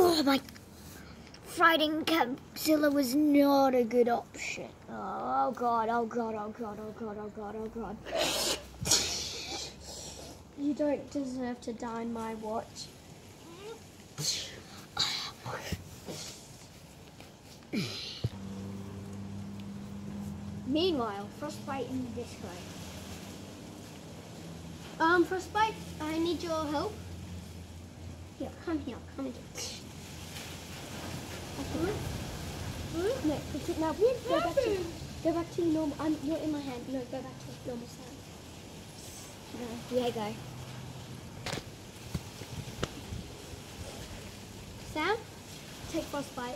Oh my! Fighting Capzilla was not a good option. Oh god! Oh god! Oh god! Oh god! Oh god! Oh god! You don't deserve to die on my watch. Meanwhile, Frostbite in the disco. Frostbite, I need your help. Here, come here. Okay. No, it's it now. Go back to your normal. You're in my hand. No, go back to normal sound. No, yeah, go. Sam, take Frostbite.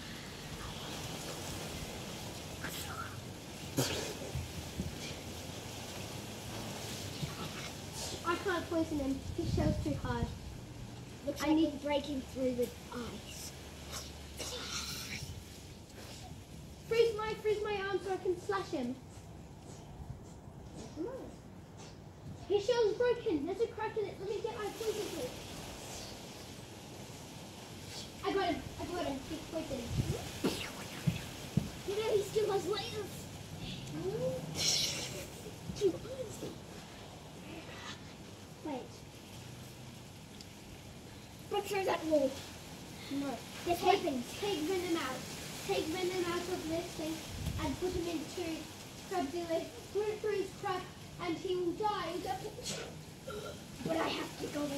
I can't poison him. He shows too hard. Looks like he's breaking through the ice. Freeze my arm so I can slash him. His shell's broken. There's a crack in it. Let me get my poison please. I got him. He's poisoned. You know he still has layers. Wait. Break through that wall. No. This happens. Take Venom out. Take Venom out of this thing and put him into Crabzilla. Put it through his crack and he will die. But I have to go in.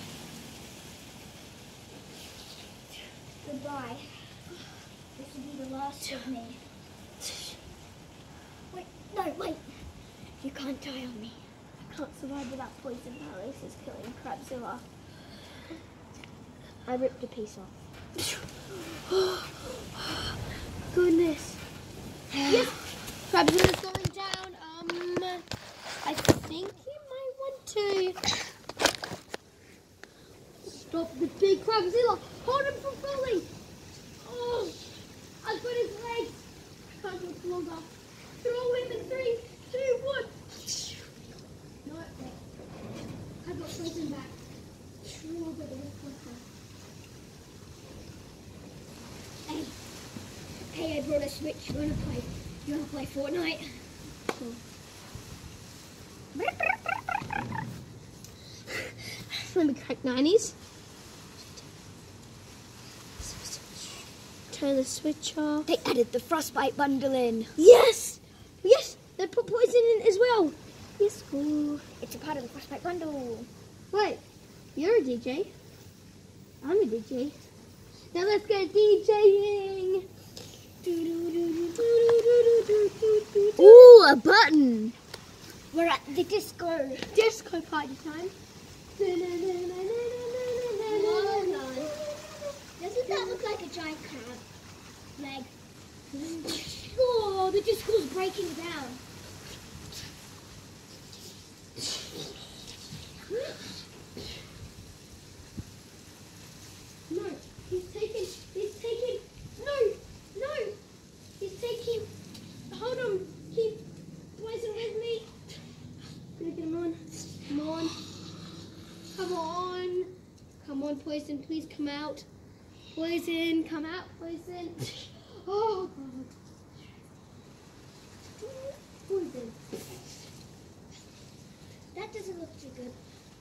Goodbye. This will be the last of me. Wait. You can't die on me. I can't survive without poison. Alice is killing Crabzilla. I ripped a piece off. Goodness. Yes, Crabzilla's going down. I think you might want to stop the big Crabzilla. Hold him from falling. Oh, I've got his legs. I can't do it longer. Throw him in 3, 2, 1. No, wait. I got poison back. Oh, but the rest was Hey, I brought a Switch. You wanna play Fortnite? cool. Let me crack 90s. Turn the switch off. They added the Frostbite bundle in. Yes! Yes! They put poison in as well. Yes, cool. It's a part of the Frostbite bundle. Wait, you're a DJ. I'm a DJ. Now let's go DJing. Ooh, a button. We're at the disco. Disco party time. Hold on. Doesn't that look like a giant crab leg? Oh, the disco's breaking down. No, he's taking, hold on, keep poison with me. Gonna get him on, come on, poison, please come out. Poison, come out, poison. Oh, God. Poison. That doesn't look too good.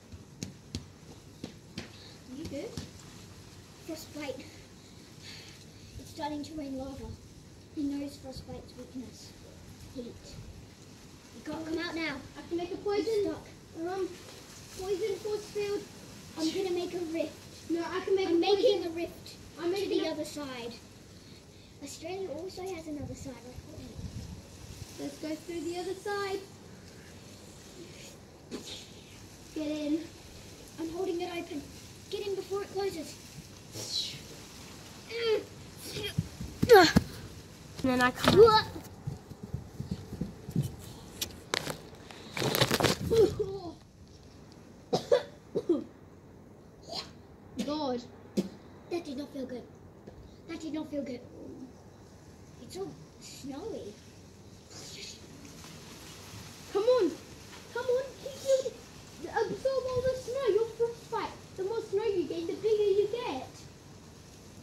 You good? Frostbite. It's starting to rain lava. He knows Frostbite's weakness. Heat. You can't come out now. I can make a poison. You're stuck. Poison force field. I'm gonna make a rift. No, I can make I'm a making poison. a rift I'm to making the a... other side. Australia also has another side. Let's go through the other side. Get in. I'm holding it open. Get in before it closes. And then I come out. God. That did not feel good. That did not feel good. It's all snowy. Come on. Keep moving. Absorb all the snow. You're frostbite. The more snow you gain, the bigger you get.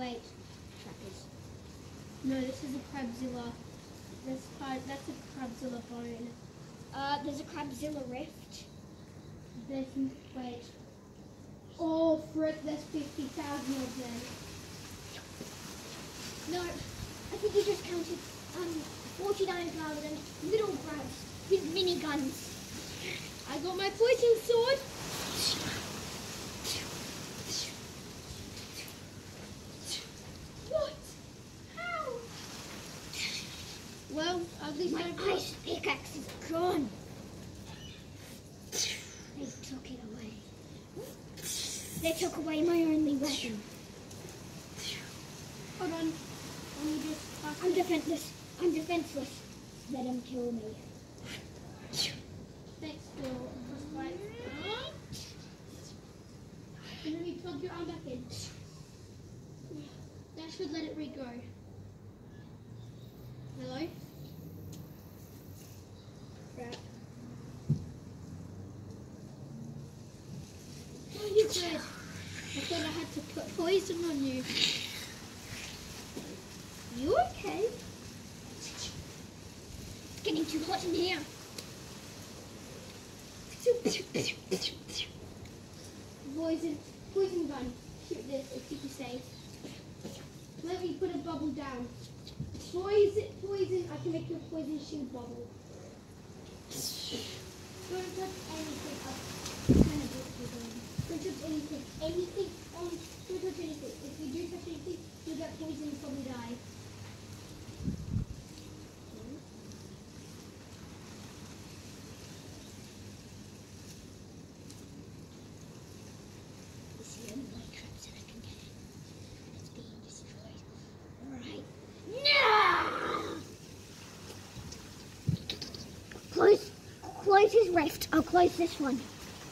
Wait. trappers. No, this is a Crabzilla. That's a Crabzilla bone. There's a Crabzilla rift. Wait. Oh, frick, there's 50,000 of them. No, I think you just counted 49,000 little crabs with mini guns. I got my poison sword. What? How? Well, at least My I got... ice pickaxe is gone. They took it away. They took away my only weapon. Hold on. Let me just... I'm defenseless. I'm defenseless. Let him kill me. Thanks for frostbite. And then you plug your arm back in. That should let it regrow. Hello? Crap. Oh, you dead. I thought I had to put poison on you. You okay? It's getting too hot in here. Poison gun. Shoot this if you can say. Let me put a bubble down. Poison. I can make you a poison shield bubble. Don't touch anything up. Kind of what you're doing. Don't touch anything. Don't touch anything. If you do touch anything, you'll get poisoned and probably die. It's the only white traps that I can get. It's being destroyed. Alright. No! Close his rift. I'll close this one.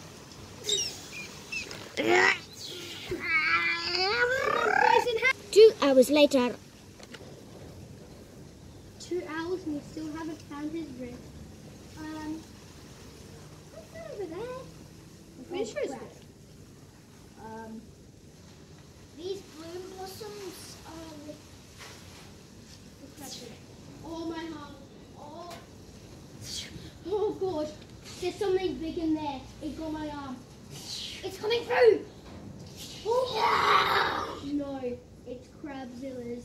2 hours later. 2 hours and we still haven't found his rift. What's that over there? Which is crap. These bloom blossoms are Oh my heart. Oh god. There's something big in there. It got my arm. It's coming through! No, it's Crabzilla's.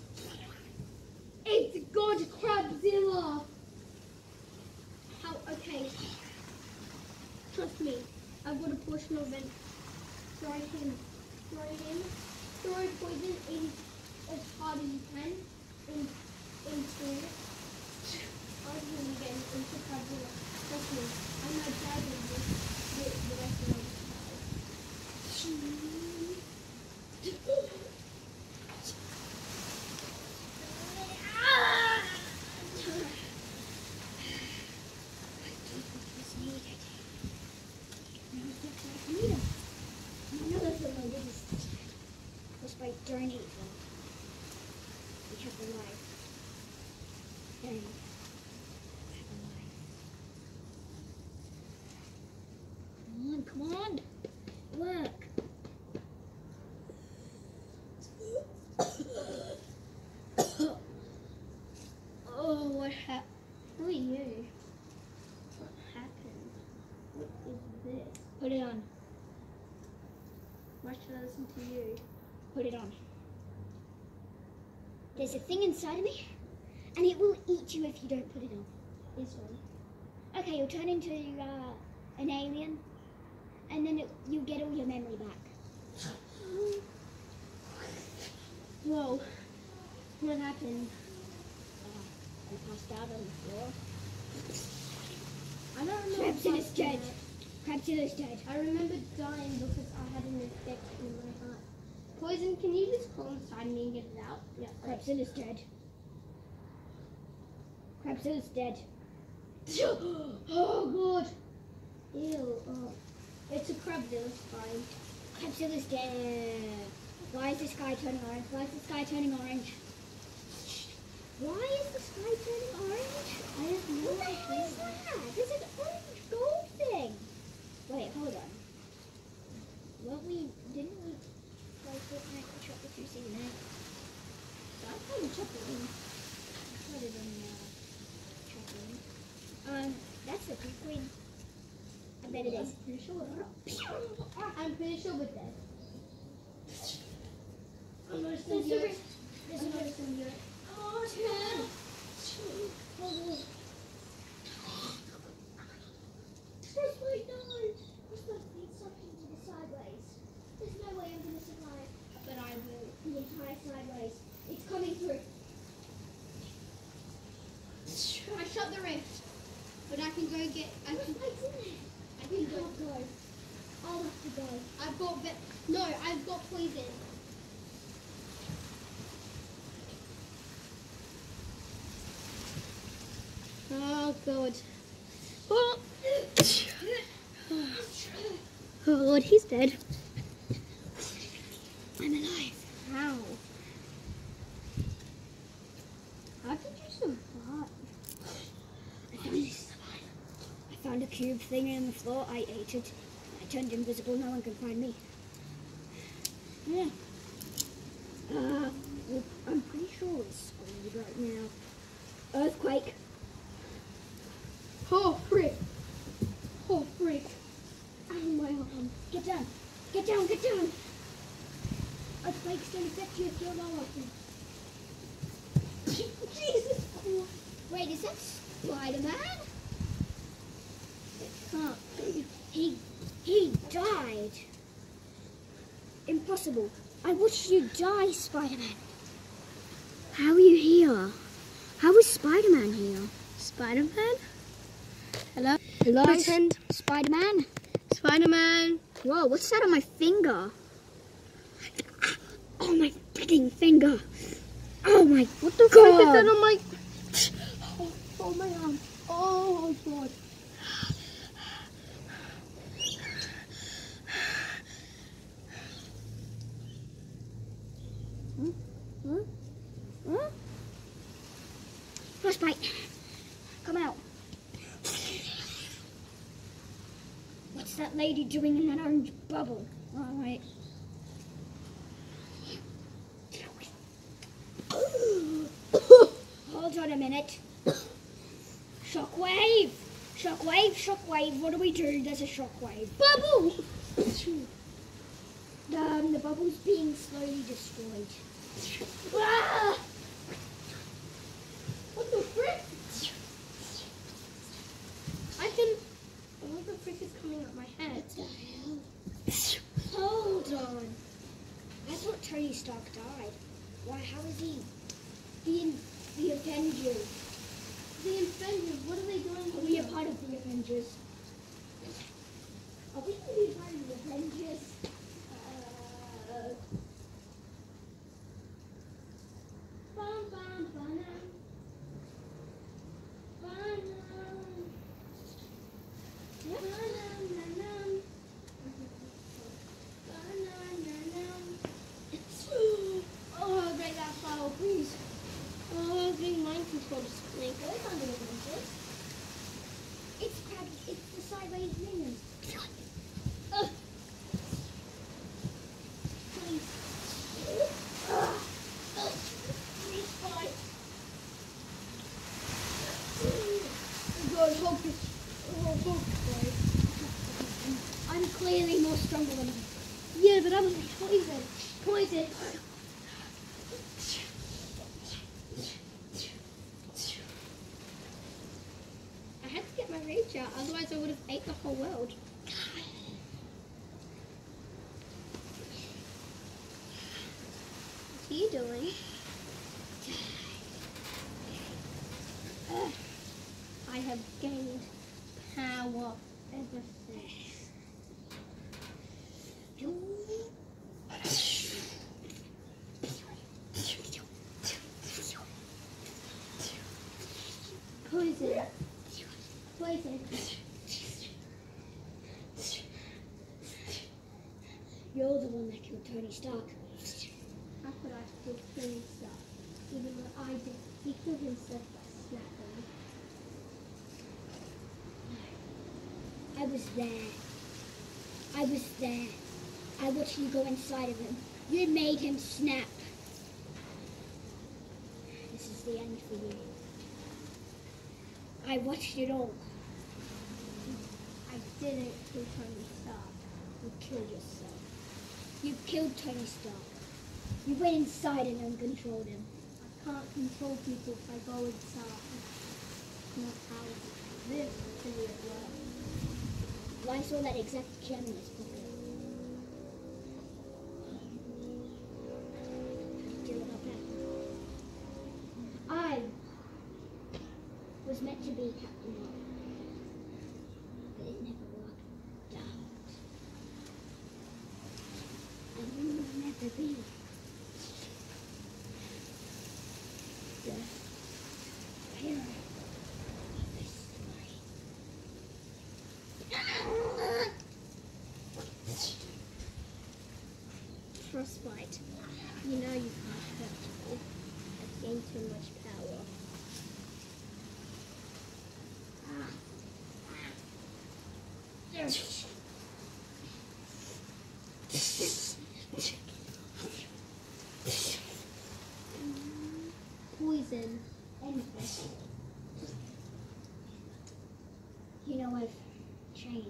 It's God Crabzilla! How? Okay. Trust me, I've got a portion of it. Throw it in. Throw poison in as hard as you can into Crabzilla. Trust me, I'm not dragging this the rest of the During April, we have the life. And we have the life. Come on. Work. Oh, what happened? Who are you? What happened? What is this? Put it on. Why should I listen to you? Put it on. There's a thing inside of me, and it will eat you if you don't put it on. This one. Okay, you'll turn into an alien, and then you'll get all your memory back. Whoa. What happened? I passed out on the floor. I don't remember. Crabzilla's dead. Crabzilla's dead. I remember dying because I had an infection in my heart. Poison, can you just crawl inside me and get it out? Yeah. Crabzilla's dead. Crabzilla's dead. Oh god. Ew. Oh. It's a Crabzilla spine. Crabzilla's dead. Why is the sky turning orange? Why is the sky turning orange? Why is the sky turning orange? I have no What the hell is that? There's an orange gold thing. Wait, hold on. Didn't we play Fortnite Shop with you, see that? bet it is. I'm pretty sure we're dead. I'm gonna There's send a you. ring. There's a ring. Oh, turn. Oh. Frostbite, no! Frostbite being sucked into the sideways. There's no way I'm going to survive. But I will. The entire sideways. It's coming through. I shut the rift, but I can go get. Frostbite's in there. I can go. Go. I'll have to go. I've got. No, I've got poison. Oh God. Oh. Oh Lord, he's dead. I'm alive. How? How did you survive? I found a cube thing in the floor. I ate it. I turned invisible. No one can find me. Yeah. Well, I'm pretty sure it's screwed right now. Earthquake. Oh frick! Oh frick! Ow, my arm! Get down. Get down. Get down. Earthquake's going to affect you if you're lower. Jesus. Wait, is that Spider-Man? It can't be. He died. Impossible. I watched you die, Spider-Man. How are you here? How is Spider-Man here? Spider-Man? Hello? Hello? Pretend Spider-Man? Spider-Man? Whoa, what's that on my finger? Oh, my freaking finger. Oh, my What the God. frick is that on my... Oh, my arm. Oh, God. Huh? Frostbite. Come out. What's that lady doing in that orange bubble? Oh, wait. Hold on a minute. Shockwave! Shockwave, shockwave. What do we do? There's a shockwave. Bubble! The bubble's being slowly destroyed. Ah! What the frick? I can... What the frick is coming up my head? Hold on. I thought Tony Stark died. Why, how is he? The Avengers. The Avengers, what are they doing? Are we a part of the Avengers? Are we going to be a part of the Avengers? Bum, bum, banana. Banana. Banana. Oh, break that flower, please. Oh, being mind control snake. Those aren't the Avengers. It's the sideways minions. Please. Please, fight. God, focus. Oh, focus. I'm clearly more stronger than you. Yeah, but I was poisoned. Poison. I had to get my rage out, otherwise I would have ate the whole world. What are you doing? I have gained power ever since. Poison. Poison. You're the one that killed Tony Stark. How could I still kill himself? Even though I did. He killed himself by snapping. I was there. I was there. I watched you go inside of him. You made him snap. This is the end for you. I watched it all. I didn't kill Tony Stark. You killed yourself. You killed Tony Stark. You went inside him and controlled him. I can't control people if I go inside. It's not how this theory works. Well, I saw that exact gem in his pocket. Do it up there. I was meant to be Captain Marvel, but it never worked out. And you will never be the hero of this story. Frostbite. You know you can't hurt me. I've gained too much power. Poison. Anything. You know, I've changed.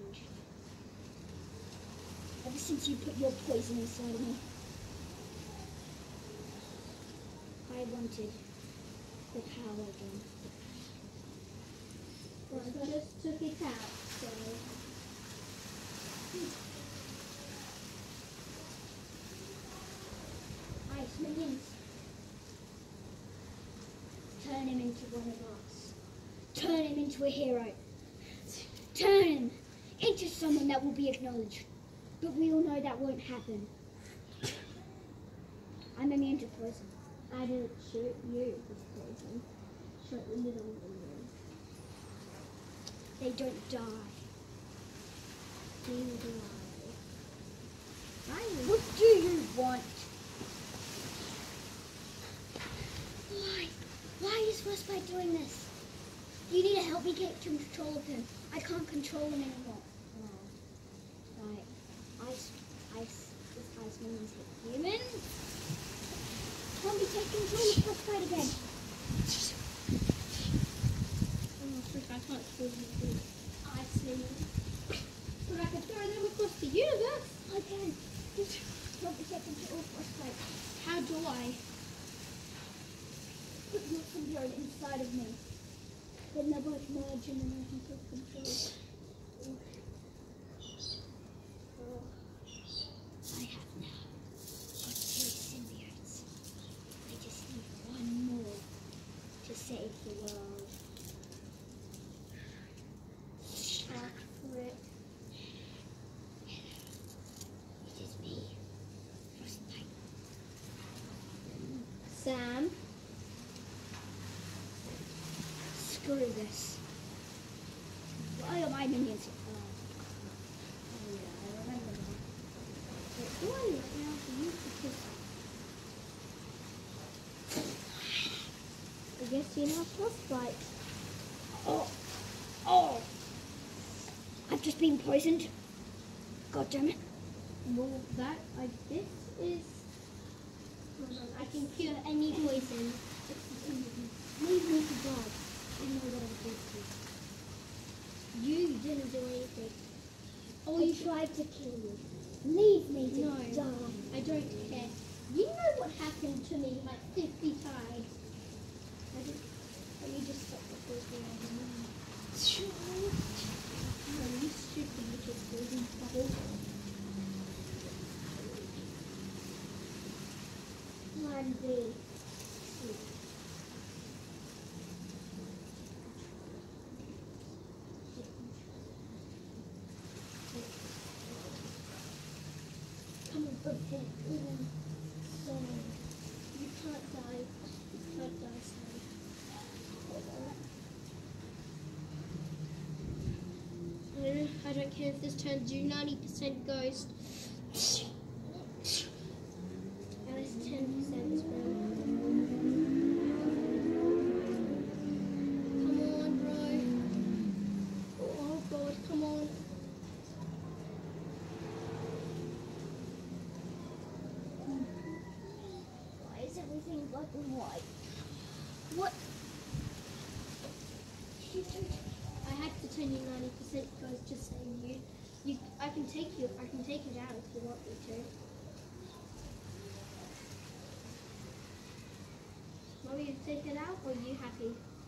Ever since you put your poison inside me, I wanted the power again. Well, I just took it out, so... Ice Minions. Turn him into one of us. Turn him into a hero. Turn him into someone that will be acknowledged. But we all know that won't happen. I'm immune to poison. I didn't shoot you with poison. Shot the little minions. They don't die. Neither do I. What do you want? Why? Why is Frostbite doing this? You need to help me get control of him. I can't control him anymore. Oh. Right. This ice minions hit humans. Help me take control of Frostbite again. Oh, frick, I can't kill you with ice minions. But I can throw them across the universe. I can. Just help me take control of Frostbite. How do I? Put your symbiote inside of me. Then they'll both merge and then I can take control. Oh. I have now got 2 symbiotes. I just need one more to save the world. Shark frick. It is me, Frostbite. Sam. Screw this. Why are my minions? Oh yeah, I remember that. But do I right now for you because I guess you have frostbite. Oh! I've just been poisoned. God damn it. Well, this is. Hold on, I can cure any poison. Leave me to die. I know what I did to you. You didn't do anything. Oh, you tried to kill me. Leave me to No. die. I don't care. You know what happened to me like 50 times. Let me just stop the poison. No, you stupid little poison bubble. Plan B. Come on, okay. So, You can't die. You can't die, Sam. I don't care if this turns you 90% ghost. At least 10% is better. Come on, bro. Oh god, come on. why is everything black and white? What? I had to it's only 90% because just saying I can take it out if you want me to. Want me to take it out or are you happy?